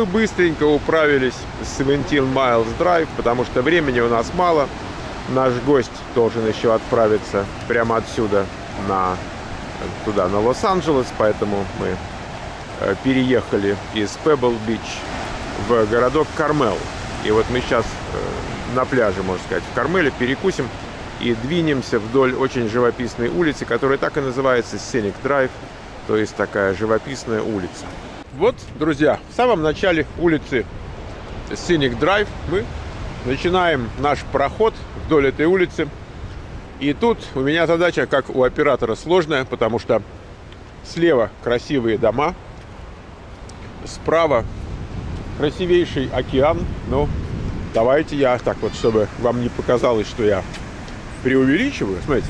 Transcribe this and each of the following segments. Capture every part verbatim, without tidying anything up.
мы быстренько управились с семнадцать Miles Drive, потому что времени у нас мало. Наш гость должен еще отправиться прямо отсюда на, туда, на Лос-Анджелес, поэтому мы переехали из Пебл-Бич в городок Кармел. И вот мы сейчас на пляже, можно сказать, в Кармеле перекусим и двинемся вдоль очень живописной улицы, которая так и называется Scenic Drive, то есть такая живописная улица. Вот, друзья, в самом начале улицы Scenic Drive мы начинаем наш проход вдоль этой улицы. И тут у меня задача, как у оператора, сложная, потому что слева красивые дома, справа красивейший океан. Ну, давайте я так вот, чтобы вам не показалось, что я преувеличиваю. Смотрите.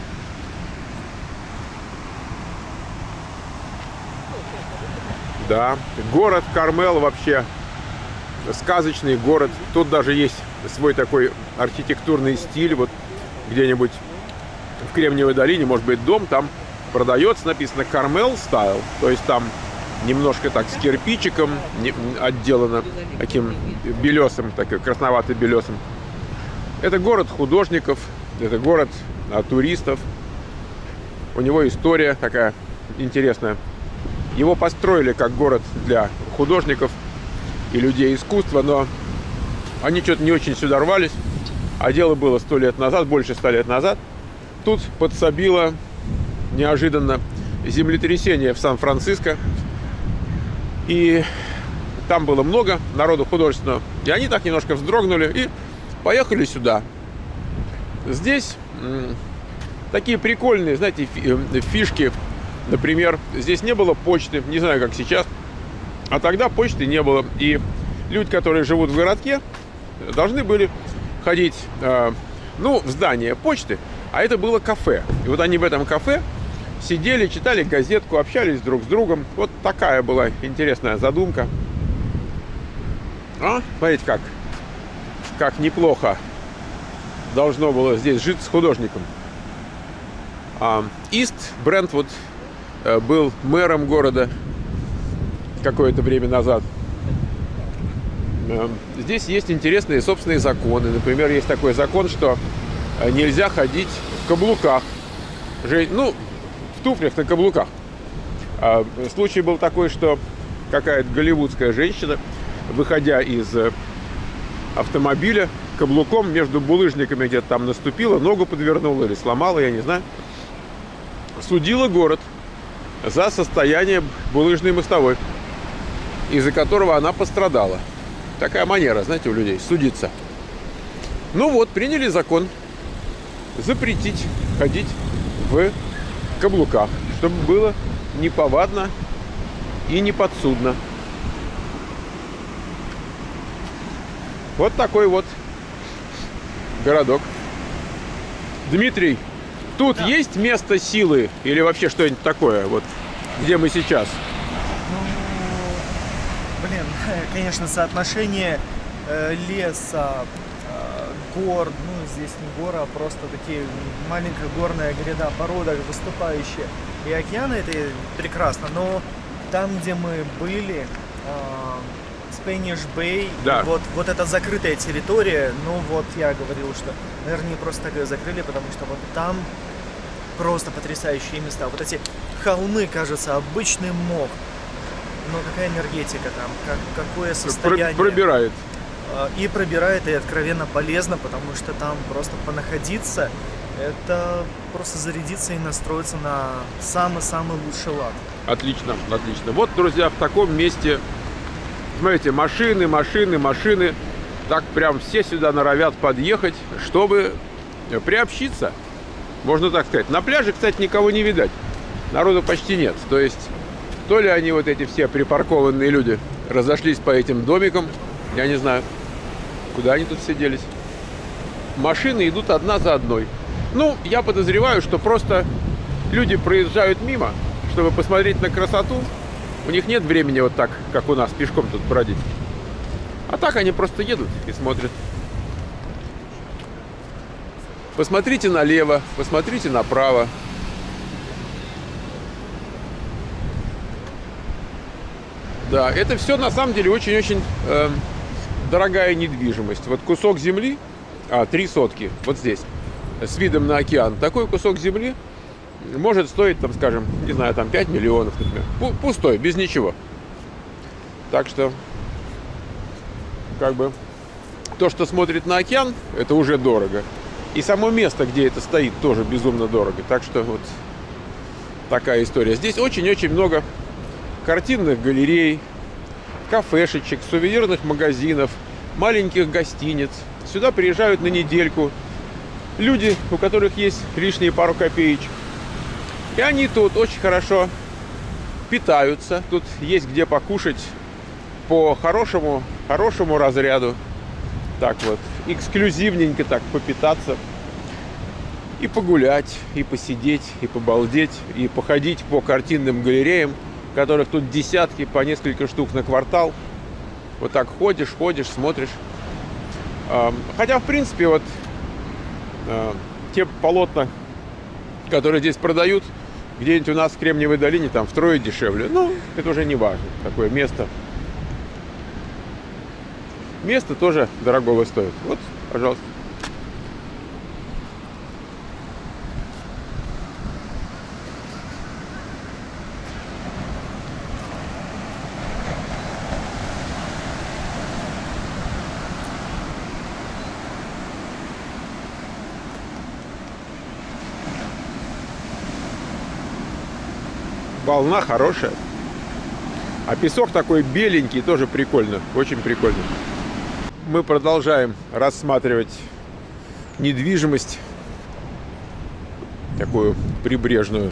Да, город Кармел вообще сказочный город. Тут даже есть свой такой архитектурный стиль. Вот где-нибудь в Кремниевой долине, может быть, дом там продается, написано Кармел Style. То есть там немножко так с кирпичиком отделано, таким белесым, таким красновато-белесым. Это город художников, это город а, туристов. У него история такая интересная. Его построили как город для художников и людей искусства, но они что-то не очень сюда рвались. А дело было сто лет назад, больше ста лет назад. Тут подсобило неожиданно землетрясение в Сан-Франциско. И там было много народу художественного. И они так немножко вздрогнули и поехали сюда. Здесь такие прикольные, знаете, фишки. Например, здесь не было почты, не знаю, как сейчас. А тогда почты не было. И люди, которые живут в городке, должны были ходить, э, ну, в здание почты. А это было кафе. И вот они в этом кафе сидели, читали газетку, общались друг с другом. Вот такая была интересная задумка. А? Смотрите, как, как неплохо должно было здесь жить с художником. А, Ист Брентвуд э, был мэром города какое-то время назад. Э, здесь есть интересные собственные законы. Например, есть такой закон, что нельзя ходить в каблуках. Ну, в туфлях на каблуках. А, случай был такой, что какая-то голливудская женщина, выходя из автомобиля, каблуком между булыжниками где-то там наступила, ногу подвернула или сломала, я не знаю. Судила город за состояние булыжной мостовой, из-за которого она пострадала. Такая манера, знаете, у людей судиться. Ну вот, приняли закон запретить ходить в каблуках, чтобы было неповадно и неподсудно. Вот такой вот городок. Дмитрий, тут да. Есть место силы или вообще что-нибудь такое, вот где мы сейчас? Ну, блин, конечно, соотношение э, леса, э, гор, ну здесь не гора, а просто такие маленькая горная гряда, порода выступающая, и океаны, это прекрасно, но там, где мы были, э, Spanish Bay, да. вот, вот эта закрытая территория, ну вот я говорил, что, наверное, не просто так ее закрыли, потому что вот там просто потрясающие места. Вот эти холмы, кажется, обычный мох, но какая энергетика там, как, какое состояние. Пробирает. И пробирает, и откровенно полезно, потому что там просто понаходиться, это просто зарядиться и настроиться на самый-самый лучший лад. Отлично, отлично. Вот, друзья, в таком месте, смотрите, машины, машины, машины, так прям все сюда норовят подъехать, чтобы приобщиться, можно так сказать. На пляже, кстати, никого не видать, народу почти нет. То есть, то ли они, вот эти все припаркованные люди, разошлись по этим домикам, я не знаю, куда они тут все делись. Машины идут одна за одной. Ну, я подозреваю, что просто люди проезжают мимо, чтобы посмотреть на красоту. У них нет времени вот так, как у нас, пешком тут бродить. А так они просто едут и смотрят. Посмотрите налево, посмотрите направо. Да, это все на самом деле очень-очень э, дорогая недвижимость. Вот кусок земли, а, три сотки, вот здесь, с видом на океан. Такой кусок земли может стоить, там, скажем, не знаю, там пять миллионов, например. Пустой, без ничего. Так что, как бы, то, что смотрит на океан, это уже дорого. И само место, где это стоит, тоже безумно дорого. Так что вот такая история. Здесь очень-очень много картинных галерей, кафешечек, сувенирных магазинов, маленьких гостиниц. Сюда приезжают на недельку люди, у которых есть лишние пару копеечек. И они тут очень хорошо питаются. Тут есть где покушать по хорошему, хорошему разряду. Так вот, эксклюзивненько так попитаться. И погулять, и посидеть, и побалдеть, и походить по картинным галереям, которых тут десятки, по несколько штук на квартал. Вот так ходишь, ходишь, смотришь. Хотя, в принципе, вот те полотна, которые здесь продают, где-нибудь у нас в Кремниевой долине там втрое дешевле. Ну, это уже не важно. Такое место. Место тоже дорогого стоит. Вот, пожалуйста. Волна хорошая. А песок такой беленький, тоже прикольно. Очень прикольно. Мы продолжаем рассматривать недвижимость. Такую прибрежную.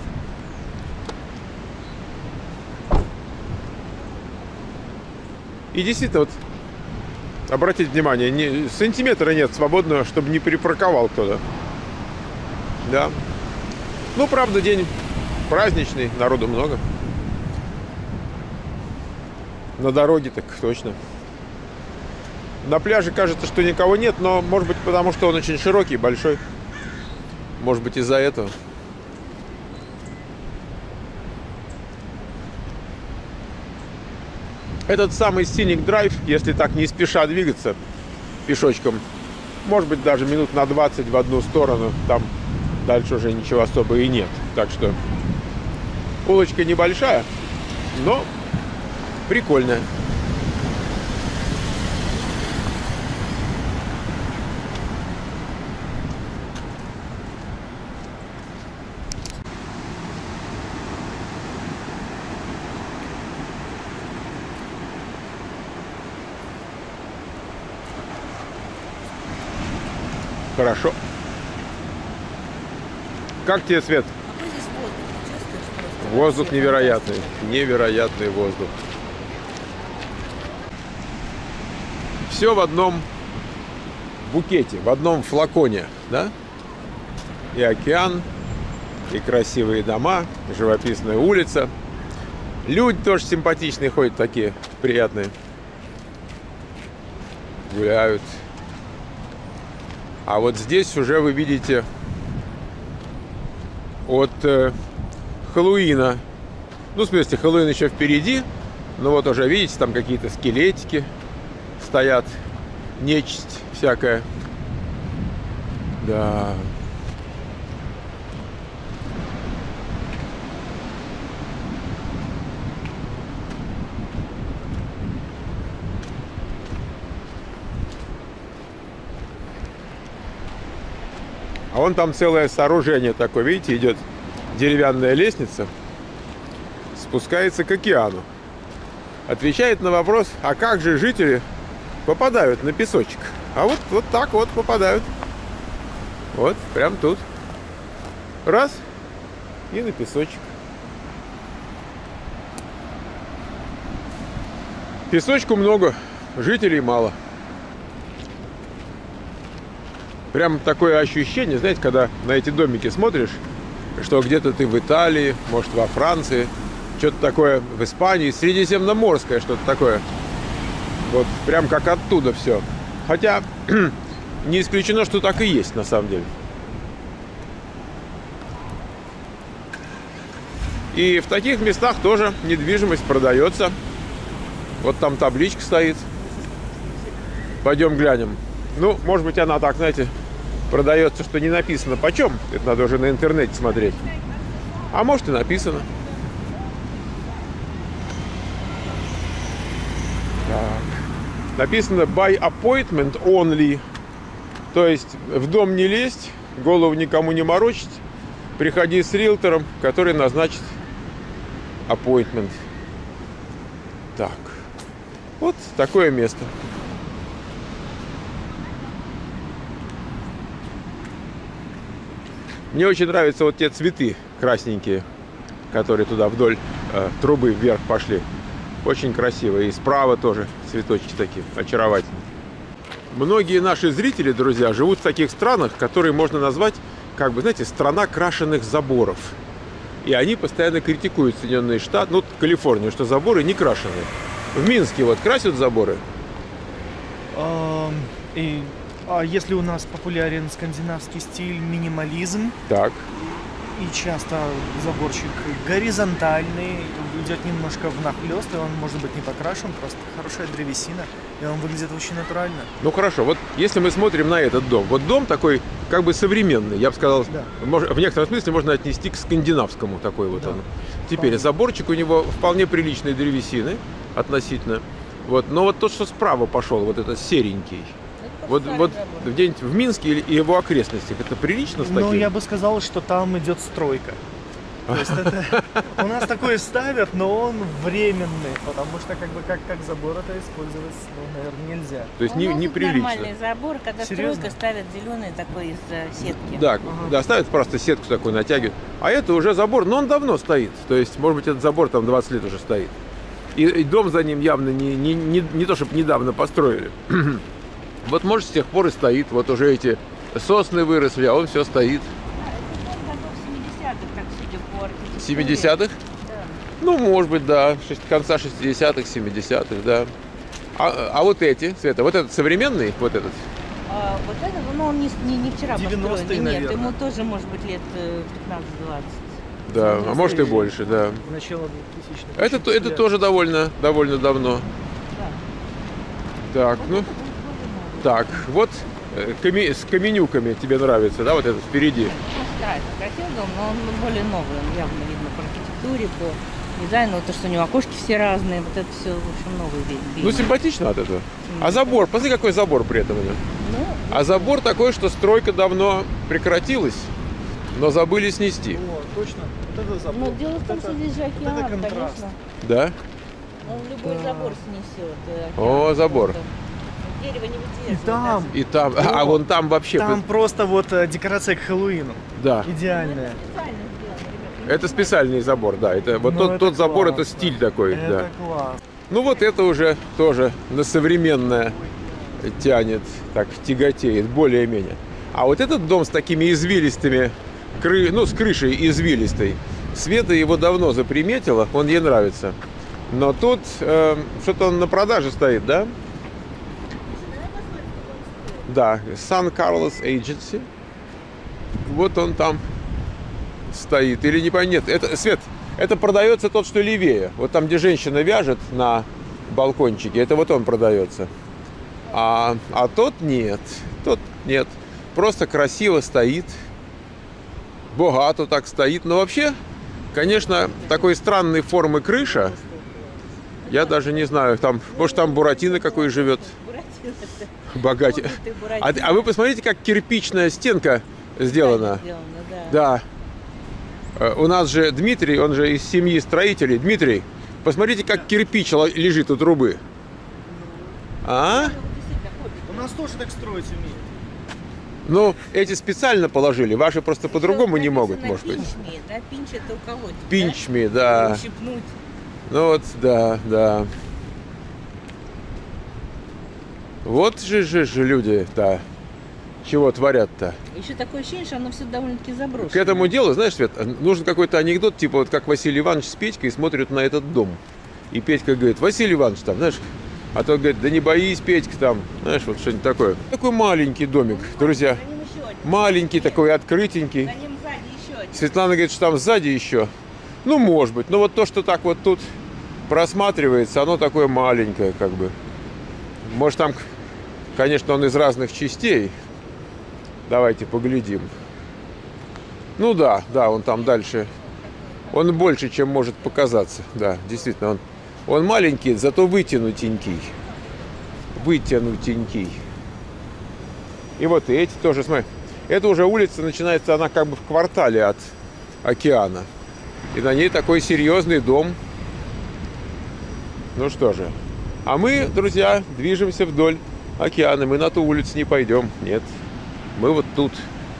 И действительно, вот, обратите внимание, не, сантиметра нет свободного, чтобы не припарковал кто-то. Да. Ну, правда, день праздничный, народу много. На дороге так точно. На пляже кажется, что никого нет, но может быть потому, что он очень широкий, большой. Может быть из-за этого. Этот самый Scenic Drive, если так не спеша двигаться пешочком, может быть даже минут на двадцать в одну сторону, там дальше уже ничего особо и нет. Так что улочка небольшая, но прикольная. Хорошо. Как тебе, Свет? Воздух невероятный. Невероятный воздух. Все в одном букете, в одном флаконе, да? И океан, и красивые дома, и живописная улица. Люди тоже симпатичные ходят, такие приятные. Гуляют. А вот здесь уже вы видите от э, Хэллоуина. Ну, в смысле, Хэллоуин еще впереди. Но вот уже, видите, там какие-то скелетики стоят. Нечисть всякая. Да. А вон там целое сооружение такое, видите, идет деревянная лестница, спускается к океану. Отвечает на вопрос, а как же жители попадают на песочек? А вот, вот так вот попадают. Вот, прям тут. Раз, и на песочек. Песочку много, жителей мало. Прям такое ощущение, знаете, когда на эти домики смотришь, что где-то ты в Италии, может, во Франции, что-то такое в Испании, средиземноморское что-то такое. Вот прям как оттуда все. Хотя не исключено, что так и есть на самом деле. И в таких местах тоже недвижимость продается. Вот там табличка стоит. Пойдем глянем. Ну, может быть, она так, знаете, продается, что не написано почем. Это надо уже на интернете смотреть. А может и написано. Так. Написано by appointment only. То есть в дом не лезть, голову никому не морочить. Приходи с риэлтором, который назначит appointment. Так. Вот такое место. Мне очень нравятся вот те цветы красненькие, которые туда вдоль э, трубы вверх пошли. Очень красиво. И справа тоже цветочки такие очаровательные. Многие наши зрители, друзья, живут в таких странах, которые можно назвать, как бы, знаете, страна крашеных заборов. И они постоянно критикуют Соединенные Штаты, ну, Калифорнию, что заборы не крашеные. В Минске вот красят заборы. Эм, и а если у нас популярен скандинавский стиль, минимализм, Так. и часто заборчик горизонтальный, идет немножко внахлёст, и он может быть не покрашен, просто хорошая древесина, и он выглядит очень натурально. Ну хорошо, вот если мы смотрим на этот дом, вот дом такой как бы современный, я бы сказал, Да. мож- в некотором смысле можно отнести к скандинавскому такой вот Да. он. Теперь заборчик у него вполне приличной древесины относительно, вот, но вот тот, что справа пошел, вот этот серенький, вот, вот где-нибудь в Минске или и его окрестностях, это прилично с таким? Ну, я бы сказал, что там идет стройка. То есть это, у нас такое ставят, но он временный, потому что как бы как, как забор это использовать, ну, наверное, нельзя. То есть У не, нас тут неприлично. нормальный забор, когда Серьезно? стройка ставят зеленый такой из э, сетки. Да, Ага. да, ставят просто сетку такую, натягивают. А это уже забор, но он давно стоит. То есть, может быть, этот забор там двадцать лет уже стоит. И, и дом за ним явно не, не, не, не то, чтобы недавно построили. Вот, может, с тех пор и стоит. Вот уже эти сосны выросли, а он все стоит. Да, это дом годов семидесятых, так судя по архитектуре. семидесятых? Да. Ну, может быть, да. Шесть- конца шестидесятых, семидесятых, да. А, а вот эти, Света, вот этот современный, вот этот. А, вот это, ну, он не, не, не вчера девяностые, построен. Нет, наверное. ему тоже может быть лет э, пятнадцать-двадцать. Да, а может и настоящий. больше, да. Начало двухтысячных. Это, то- это тоже довольно, довольно давно. Да. Так, ну, так, вот э, каме- с каменюками тебе нравится, да, вот этот впереди. Да, это красивый дом, но он более новый. Он явно видно по архитектуре, по дизайну. Вот то, что у него окошки все разные. Вот это все, в общем, новый вид. Ну, симпатично от этого. А забор, посмотри, какой забор при этом идет. Ну, А забор такой, что стройка давно прекратилась, но забыли снести. О, точно. Вот это забор. но дело в том, Это- что здесь же вот это океан, контраст. конечно. Да? Он любой Да. забор снесет. э, О, океан забор. просто. Дерево не выдерживает. И там, И там, а вон там вообще, там просто вот э, декорация к Хэллоуину. да. Идеальная. Это специально сделано, ребята. Это специальный забор, да. Это вот Ну, тот, это тот забор, это классно. стиль такой, да. Это класс. Ну вот это уже тоже на современное тянет, так тяготеет, более-менее. А вот этот дом с такими извилистыми, кры... ну с крышей извилистой, Света его давно заприметила, он ей нравится. Но тут э, что-то он на продаже стоит, да? Да, Сан Карлос Agency. Вот он там стоит. Или не понятно. Нет, это, Свет, это продается тот, что левее. Вот там, где женщина вяжет на балкончике, это вот он продается. А, а тот нет. Тот нет. Просто красиво стоит. Богато так стоит. Но вообще, конечно, такой странной формы крыша. Я даже не знаю, там, может, там Буратино какой живет. Буратино-то. Богатый. Ты А, а вы посмотрите, как кирпичная стенка сделана. Сделано, да. Да. Э, У нас же Дмитрий, он же из семьи строителей. Дмитрий, посмотрите, как кирпич л- лежит у трубы. А? Ну, действительно, хоббит. У нас тоже так строить умеют. Ну, эти специально положили, ваши просто по-другому не Написано могут, может быть. Пинчми, да? Пинч это уколоть. Пинчми, Да? да. Ущипнуть. Ну вот, да, да. Вот же же, же люди-то чего творят-то. Еще такое ощущение, что оно все довольно-таки заброшено. К этому делу, знаешь, Свет, нужен какой-то анекдот, типа вот как Василий Иванович с Петькой смотрят на этот дом. И Петька говорит: Василий Иванович там, знаешь, а тот говорит: да не боись, Петька там, знаешь, вот что-нибудь такое. Такой маленький домик, друзья. За ним еще один. Маленький такой, открытенький. За ним сзади еще один. Светлана говорит, что там сзади еще. Ну, может быть. Но вот то, что так вот тут просматривается, оно такое маленькое, как бы. Может, там, конечно, он из разных частей. Давайте поглядим. Ну да, да, он там дальше. Он больше, чем может показаться. Да, действительно, он, он маленький, зато вытянутенький. Вытянутенький. И вот эти тоже, смотри. Эта уже улица начинается, она как бы в квартале от океана. И на ней такой серьезный дом. Ну что же. А мы, друзья, движемся вдоль океана. Мы на ту улицу не пойдем. Нет. Мы вот тут.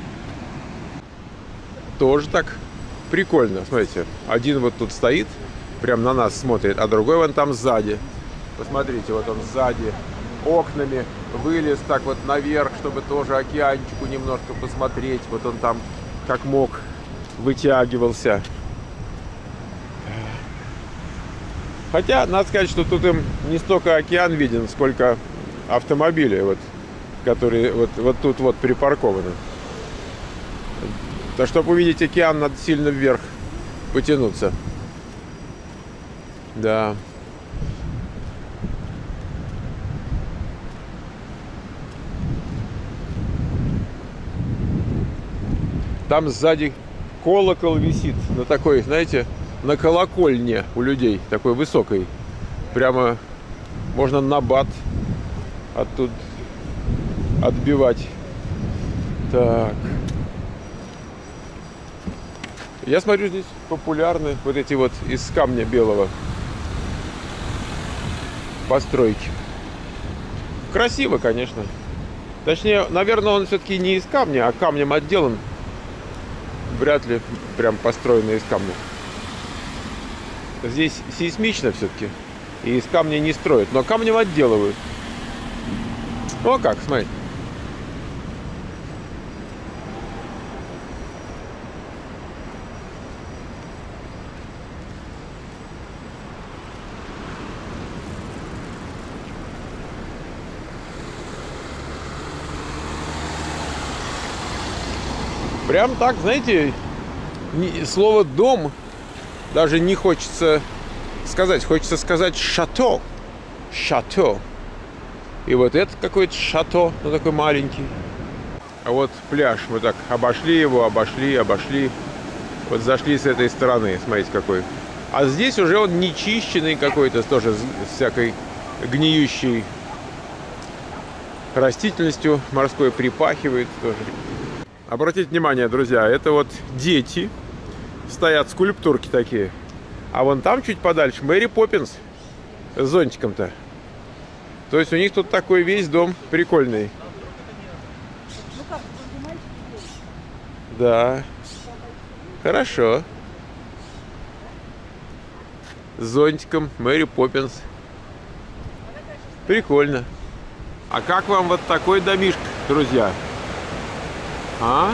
Тоже так прикольно. Смотрите, один вот тут стоит, прям на нас смотрит, а другой вон там сзади. Посмотрите, вот он сзади окнами вылез так вот наверх, чтобы тоже океанчику немножко посмотреть. Вот он там как мог вытягивался. Хотя, надо сказать, что тут им не столько океан виден, сколько автомобили, вот, которые вот, вот тут вот припаркованы. То, чтобы увидеть океан, надо сильно вверх потянуться. Да. Там сзади колокол висит на такой, знаете, на колокольне у людей, такой высокой. Прямо можно набат оттуда отбивать. Так. Я смотрю, здесь популярны вот эти вот из камня белого постройки. Красиво, конечно. Точнее, наверное, он все-таки не из камня, а камнем отделан. Вряд ли прям построенный из камня. Здесь сейсмично все-таки. И из камня не строят, но камнем отделывают. О как, смотри. Прям так, знаете, слово «дом» даже не хочется сказать. Хочется сказать «шато». Шато. И вот это какой-то шато, ну такой маленький. А вот пляж. Мы так обошли его, обошли, обошли. Вот зашли с этой стороны. Смотрите, какой. А здесь уже он нечищенный какой-то, тоже с всякой гниющей растительностью. Морской припахивает тоже. Обратите внимание, друзья, это вот дети, стоят скульптурки такие. А вон там чуть подальше Мэри Поппинс с зонтиком-то. То есть у них тут такой весь дом прикольный. Да. Хорошо. С зонтиком Мэри Поппинс. Прикольно. А как вам вот такой домишко, друзья? А?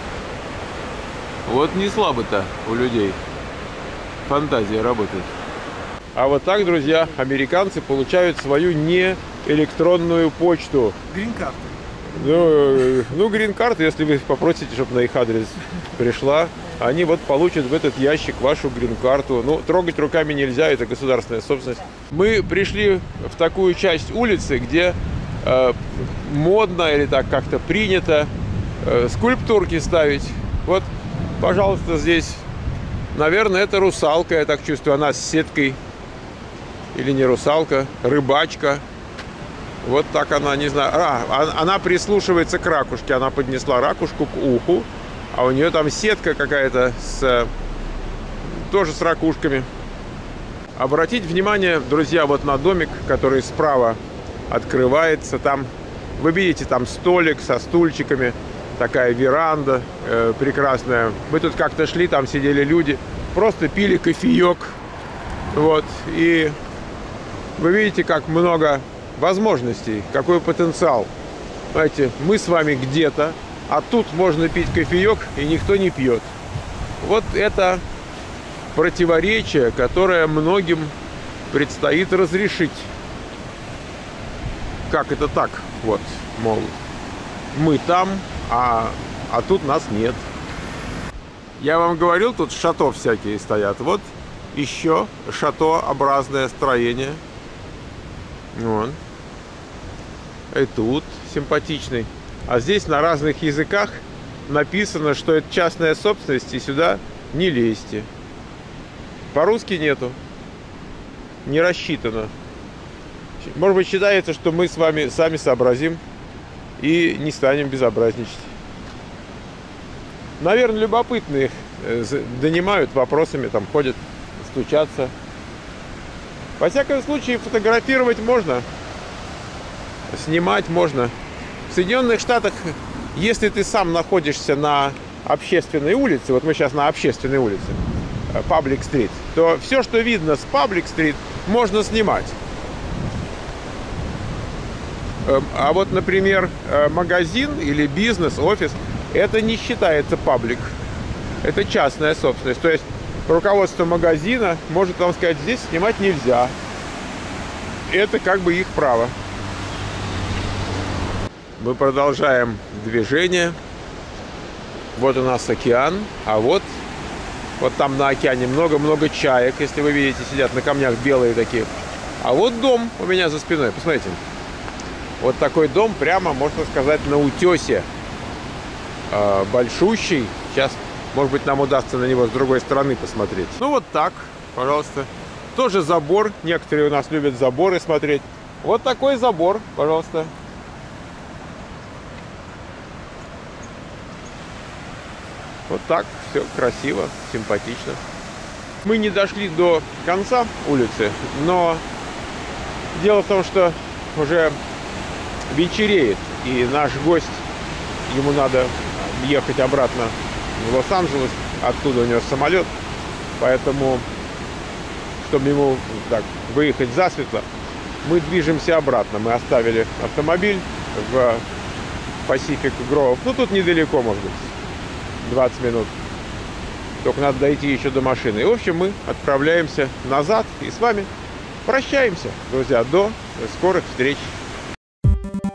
Вот не слабо-то у людей фантазия работает. А вот так, друзья, американцы получают свою не электронную почту. Грин-карты. Ну, ну грин-карту, если вы попросите, чтобы на их адрес пришла, они вот получат в этот ящик вашу грин-карту. Ну, трогать руками нельзя, это государственная собственность. Мы пришли в такую часть улицы, где э, модно или так как-то принято скульптурки ставить. Вот, пожалуйста, здесь, наверное, это русалка, я так чувствую, она с сеткой. Или не русалка, рыбачка. Вот так она, не знаю. А, она прислушивается к ракушке. Она поднесла ракушку к уху, а у нее там сетка какая-то с, тоже с ракушками. Обратите внимание, друзья, вот на домик, который справа открывается. Там, вы видите, там столик со стульчиками. Такая веранда э, прекрасная. Мы тут как-то шли, там сидели люди, просто пили кофеек. Вот. И вы видите, как много возможностей, какой потенциал. Знаете, мы с вами где-то, а тут можно пить кофеек, и никто не пьет. Вот это противоречие, которое многим предстоит разрешить. Как это так? Вот, мол, мы там, А, а тут нас нет. Я вам говорил, тут шато всякие стоят. Вот еще шатообразное строение. Вот. И тут симпатичный. А здесь на разных языках написано, что это частная собственность, и сюда не лезьте. По-русски нету. Не рассчитано. Может быть, считается, что мы с вами сами сообразим и не станем безобразничать. Наверное, любопытные их донимают вопросами, там ходят, стучатся. Во всяком случае, фотографировать можно, снимать можно. В Соединенных Штатах, если ты сам находишься на общественной улице, вот мы сейчас на общественной улице, Public Street, то все, что видно с Public Street, можно снимать. А вот, например, магазин или бизнес, офис, это не считается паблик. Это частная собственность. То есть руководство магазина может вам сказать, здесь снимать нельзя. Это как бы их право. Мы продолжаем движение. Вот у нас океан, а вот, вот там на океане много-много чаек, если вы видите, сидят на камнях белые такие. А вот дом у меня за спиной, посмотрите. Вот такой дом прямо, можно сказать, на утесе. Э, большущий. Сейчас, может быть, нам удастся на него с другой стороны посмотреть. Ну вот так, пожалуйста. Тоже забор. Некоторые у нас любят заборы смотреть. Вот такой забор, пожалуйста. Вот так, все красиво, симпатично. Мы не дошли до конца улицы, но дело в том, что уже вечереет, и наш гость, ему надо ехать обратно в Лос-Анджелес, оттуда у него самолет, поэтому, чтобы ему так выехать засветло, мы движемся обратно. Мы оставили автомобиль в Pacific Grove, ну тут недалеко, может быть, двадцать минут. Только надо дойти еще до машины. И, в общем, мы отправляемся назад и с вами прощаемся, друзья. До скорых встреч.